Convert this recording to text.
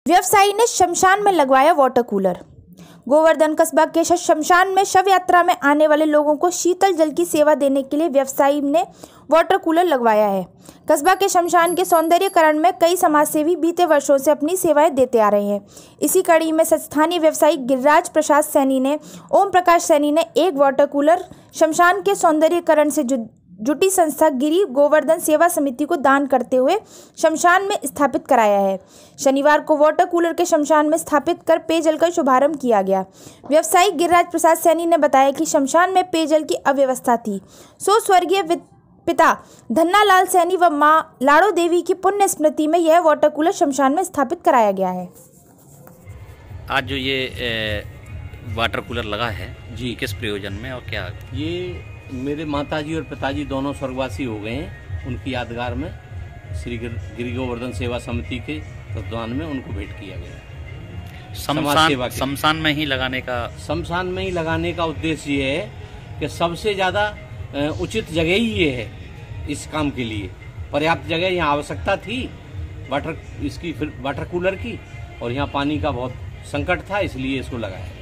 व्यवसायी ने शमशान में लगवाया वाटर कूलर। गोवर्धन कस्बा के शमशान में शव यात्रा में आने वाले लोगों को शीतल जल की सेवा देने के लिए व्यवसायी ने वाटर कूलर लगवाया है। कस्बा के शमशान के सौंदर्यीकरण में कई समाजसेवी बीते वर्षों से अपनी सेवाएं देते आ रहे हैं। इसी कड़ी में स्थानीय व्यवसायी गिरिराज प्रसाद सैनी ने ओम प्रकाश सैनी ने एक वाटर कूलर शमशान के सौंदर्यीकरण से जुटी संस्था गिरी गोवर्धन सेवा समिति को दान करते हुए शमशान में स्थापित कराया है। शनिवार को वाटर कूलर के शमशान में स्थापित कर पेयजल का शुभारंभ किया गया। व्यवसायी गिरिराज प्रसाद सैनी ने बताया कि शमशान में पेयजल की अव्यवस्था थी, सो स्वर्गीय पिता धन्ना लाल सैनी व मां लाड़ो देवी की पुण्य स्मृति में यह वाटर कूलर शमशान में स्थापित कराया गया है। आज जो ये वाटर कूलर लगा है जी, किस प्रयोजन में और क्या? ये मेरे माताजी और पिताजी दोनों स्वर्गवासी हो गए हैं। उनकी यादगार में श्री गिरी गोवर्धन सेवा समिति के तत्वाधान में उनको भेंट किया गया। शमशान में ही लगाने का उद्देश्य ये है कि सबसे ज़्यादा उचित जगह ही ये है इस काम के लिए। पर्याप्त जगह यहाँ आवश्यकता थी वाटर कूलर की, और यहाँ पानी का बहुत संकट था, इसलिए इसको लगाया।